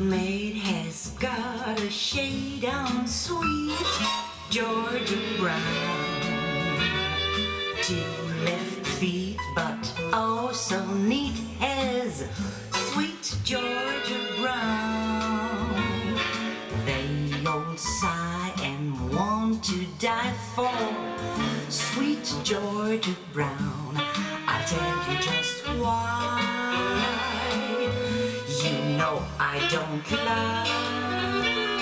maid has got a shade on sweet Georgia Brown. Two left feet, but oh so neat as sweet Georgia Brown. They all sigh and want to die for sweet Georgia Brown. I'll tell you just why. You know I don't lie.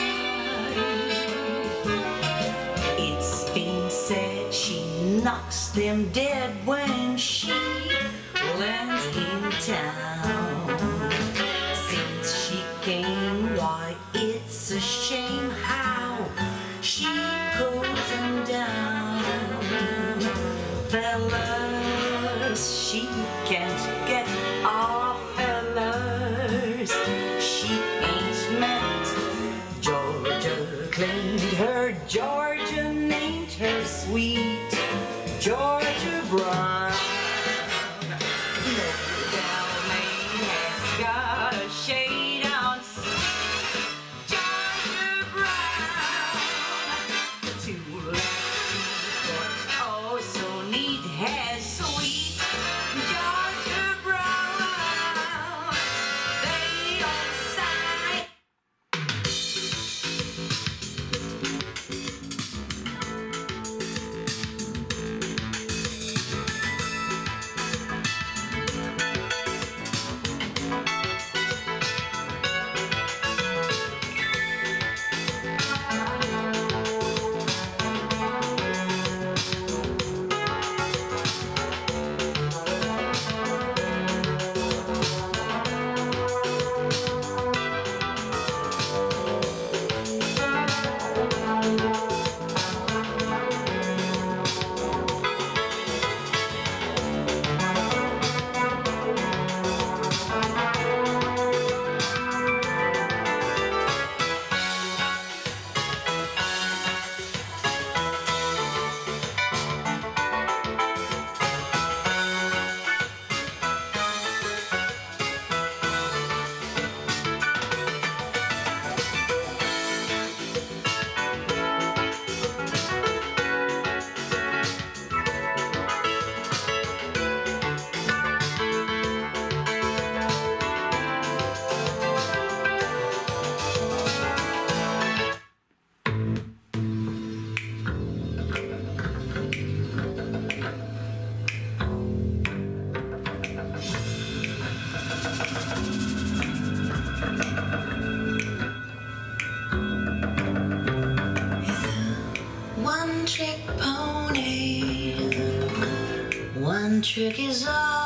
It's been said she knocks them dead when she lands in town. Since she came, why it's a shame how she goes them down. Fellas, she can't get off. Fellas, she ain't met. Georgia claimed her, Georgia named her sweet Georgia Brown. No doubt maid has got a shade on sweet Georgia Brown. Two left feet, but oh so neat has sweet Georgia Brown. They all sigh. One trick pony, one trick is all.